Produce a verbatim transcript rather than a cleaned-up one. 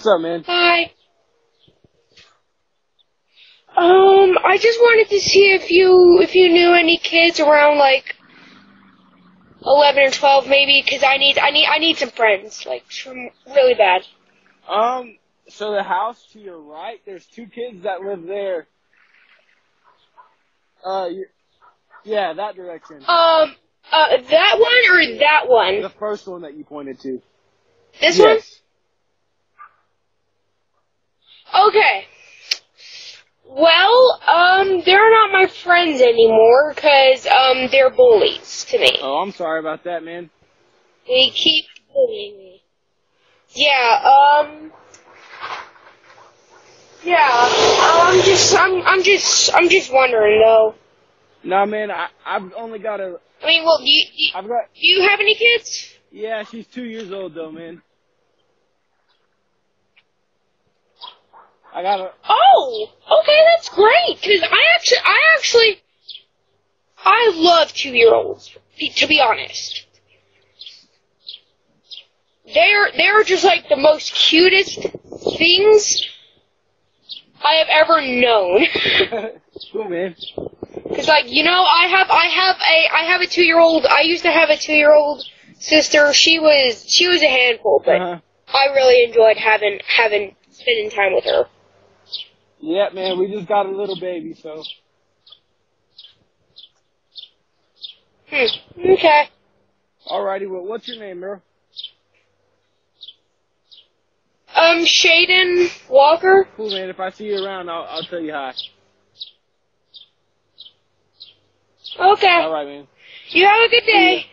What's up, man? Hi. Um, I just wanted to see if you if you knew any kids around like eleven or twelve, maybe, because I need I need I need some friends, like some really bad. Um, so the house to your right, there's two kids that live there. Uh, you, yeah, that direction. Um, uh, that one or that one? The first one that you pointed to. This Yes. one? Okay. Well, um, they're not my friends anymore, because, um, they're bullies to me. Oh, I'm sorry about that, man. They keep bullying me. Yeah, um... Yeah, I'm just, I'm, I'm just, I'm just wondering, though. No, man, I, I've only got a... I mean, well, do you, do you, I've got... do you have any kids? Yeah, she's two years old, though, man. I got a... Oh, okay, that's great, because I actually, I actually, I love two-year-olds, to be honest. They're, they're just like the most cutest things I have ever known. Cool, man. Cause like, you know, I have, I have a, I have a two-year-old, I used to have a two-year-old sister. She was, she was a handful, but Uh-huh. I really enjoyed having, having, spending time with her. Yeah, man, we just got a little baby, so... Hmm, okay. Alrighty, well, what's your name, Merle? Um, Shaden Walker? Cool, man, if I see you around, I'll, I'll tell you hi. Okay. Alright, man. You have a good day.